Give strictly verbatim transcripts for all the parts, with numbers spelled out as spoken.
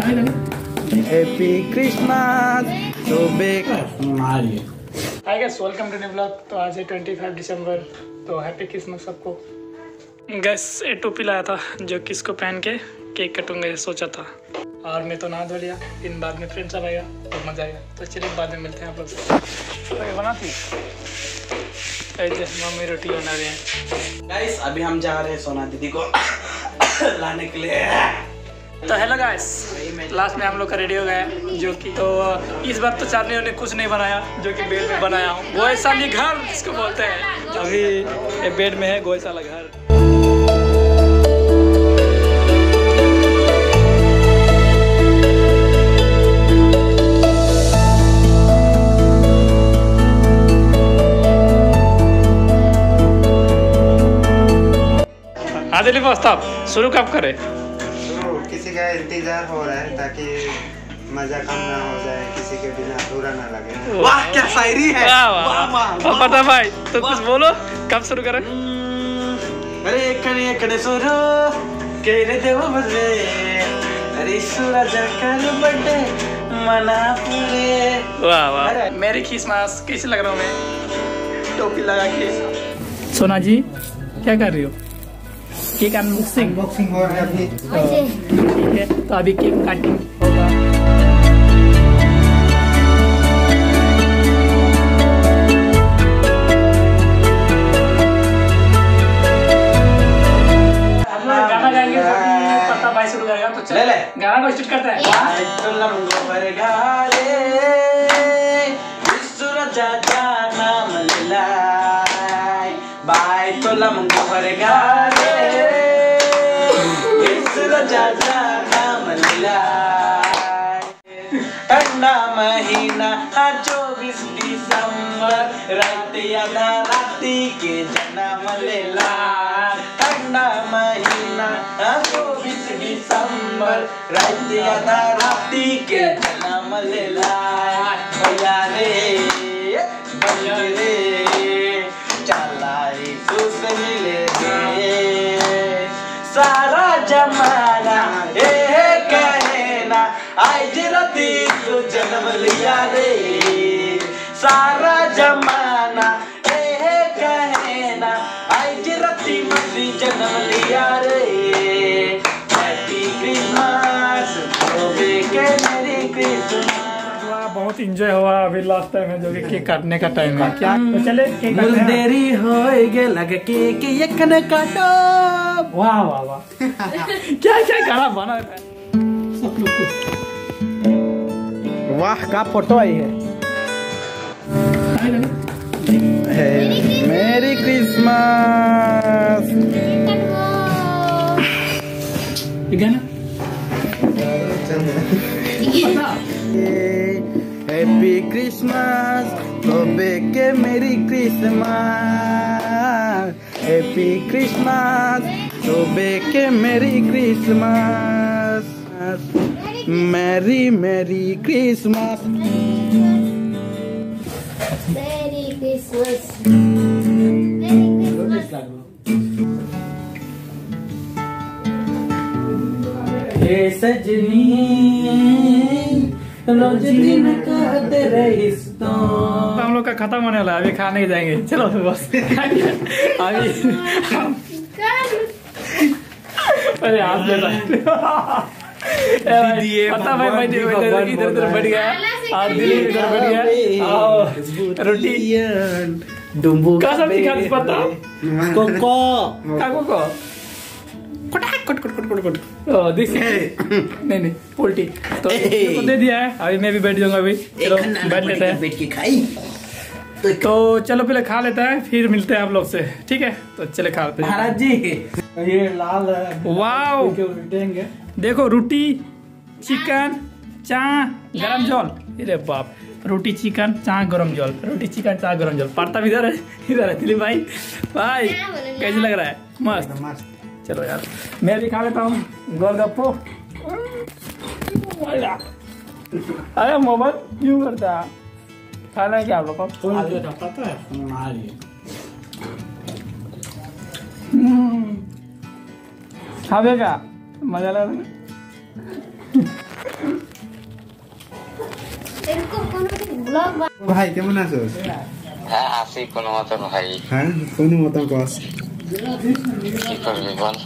Happy Christmas तो बेक। Hi guys, welcome to new vlog. तो आज है पच्चीस दिसंबर, तो हैप्पी क्रिसमस सबको। गैस एक टोपी लाया था जो किसको पहन के केक कटूंगा ये सोचा था, और मैं तो नहा धो लिया। इन बाद में फ्रेंड सब आएगा तो मजा आएगा। तो चलिए बाद में मिलते हैं आप लोग से। तो बनाती मम्मी रोटी बना रहे हैं। गाइस अभी हम जा रहे हैं सोना दीदी को लाने के लिए। तो हेलो गाइस, लास्ट में हम लोग का रेडी हो गया जो कि तो इस बार तो चार्लियों ने कुछ नहीं बनाया जो कि बेड में बनाया हूँ। गोयसाली घर जिसको बोलते हैं। अभी एक बेड में है गोयसाला घर। हाँ दिलीप वास्तव शुरू कब करे? किसी का इंतजार हो रहा है ताकि मजा कम ना हो जाए, किसी के बिना अधूरा ना लगे। वाह क्या शायरी है। वाह वाह पता भाई, तो कुछ बोलो कब शुरू करें? अरे कने कने सुरो केरे देव बजे, अरे सूरज कर बर्थडे मना पूरे। वाह वाह, मेरी क्रिसमस कैसे लग रहा हूँ मैं टोपी लगा के। सोना जी क्या कर रही हो? केक अनबॉक्सिंग अनबॉक्सिंग हो रहा है अभी। ठीक है, तो अभी केक कटिंग होगा। हम लोग गाना गाएंगे जो कि पता भाई शुरू करेगा। तो चल ले गाना को स्टार्ट करते हैं। बाय तो लमंगो पर गाले जाजा नाम लीला। ठंडा महीना चौबीस दिसंबर, रात आधा राती के जन्म लेला। ठंडा महीना चौबीस दिसंबर, रात आधा राती के जन्म लेला। भैया रे भैया रे चलाई सुस मिले रे, सारा जमाना ए कहना आज राती तू जन्म लिया रे। सारा जमाना ए कहना आज राती मसी जन्म लिया रे। हैप्पी क्रिसमस के मेरी क्रिसमस। बहुत इंजॉय हुआ अभी लास्ट टाइम है जो कि केक काटने का टाइम है। क्या तो चले केक काटते हैं। देरी होएगे लगे केक यकने काटो। वाह वाह वाह क्या क्या गाना बना है सब लोग को। वाह का फोटो आई है। मेरी क्रिसमस। गाना हैप्पी क्रिसमस तो बेके मेरी क्रिसमस। हैप्पी क्रिसमस तो बेके merry Christmas. Merry merry Christmas. Merry Christmas. ये सजनी रोज दिन कहते रहीस तो। हम लोग का खत्म होने वाला है, अभी खाने ही जाएंगे। चलो बस अभी अरे आप पता भाई भाई इधर इधर बढ़ गया और दिल्ली इधर बढ़ गया। रोटी डुम्बू का सब्जी खाती पता कोको का कोको कट कट कट कट कट ओ दिस नहीं नहीं पोल्टी तो इसको दे दिया है। अभी मैं भी बैठ जाऊंगा। अभी चलो बैठ लेते हैं, बैठ के खाई। तो चलो पहले खा लेते हैं फिर मिलते हैं आप लोग से। ठीक है तो चले खा लेते हैं। महाराज जी ये लाल वाओ देंगे। देखो रोटी चिकन चाय गरम जल। अरे बाप, रोटी चिकन चाय गरम जल, रोटी चिकन चाय गरम जल। पार्ता इधर है, इधर है दिलीप भाई। भाई कैसे लग रहा है? मस्त। चलो यार मैं भी खा लेता हूँ गोलगप्पो। अरे मोबाइल क्यों करता है? खाना है क्या आप लोग को? पता है खावे का मजा लगा। vlog ভাই কেমন আছো? হ্যাঁ আছি কোনো মতন ভাই। হ্যাঁ কোনো মতন বস। কি করবি বল?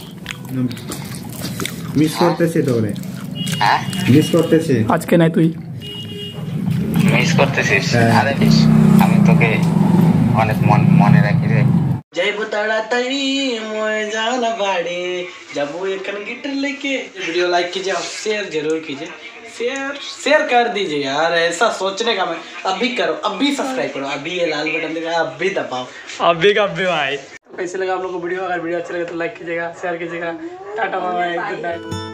মিস করতেছি তোরে। হ্যাঁ মিস করতেছি। আজকে নাই তুই মিস করতেছিস? হ্যাঁ। আরে বেশ, আমি তোকে অনেক মন মনে রাখি রে। जय बताड़ा तई मोए जाना बाड़े जब वो एक गिटार लेके वीडियो लाइक कीजिए और शेयर जरूर कीजिए। शेयर शेयर कर दीजिए यार, ऐसा सोचने का मैं अभी करो, अभी सब्सक्राइब करो, अभी ये लाल बटन दिख रहा है अभी दबाओ। अभी का अभी भाई। कैसे लगा आप लोग को वीडियो? अगर वीडियो अच्छा लगे तो लाइक कीजिएगा, शेयर कीजिएगा। Tata bye bye, good night.